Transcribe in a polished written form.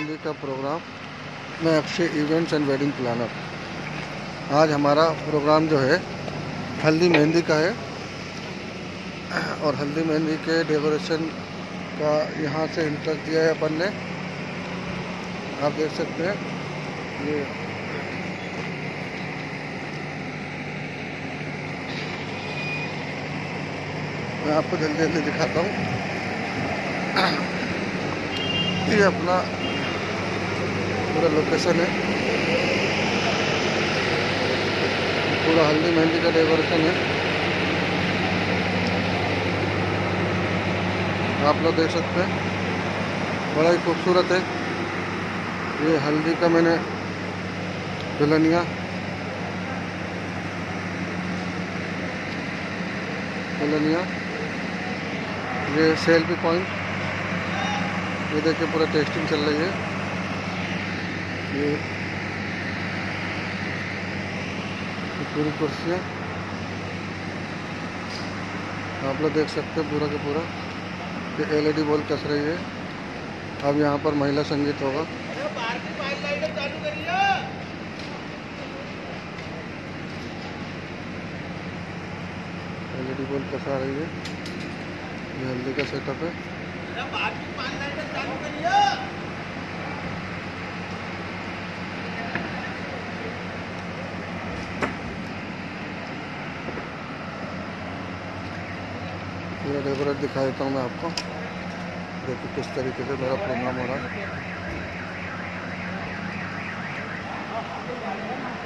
मेहंदी का प्रोग्राम। मैं Akshay events and wedding planner. आज हमारा प्रोग्राम जो है हल्दी मेहंदी का है और हल्दी मेहंदी के डेकोरेशन का यहाँ से इंटरेस्ट दिया है अपन ने। आप देख सकते हैं ये मैं आपको जल्दी जल्दी दिखाता हूँ। ये अपना पूरा लोकेशन है, पूरा हल्दी मेहंदी का डेकोरेशन है। आप लोग देख सकते हैं, बड़ा ही खूबसूरत है। ये हल्दी का मैंने दुल्हनिया ये सेल्फी पॉइंट, ये देखिए पूरा टेस्टिंग चल रही है। ये पूरी कुर्सियाँ आप लोग देख सकते हैं, पूरा का पूरा ये LED बॉल कस रही है। अब यहाँ पर महिला संगीत होगा। LED बॉल कसा रही है। ये हल्दी का सेटअप है। पूरा डेकोरेट दिखा देता हूँ मैं आपको। देखिए किस तरीके से मेरा प्रोग्राम हो रहा है।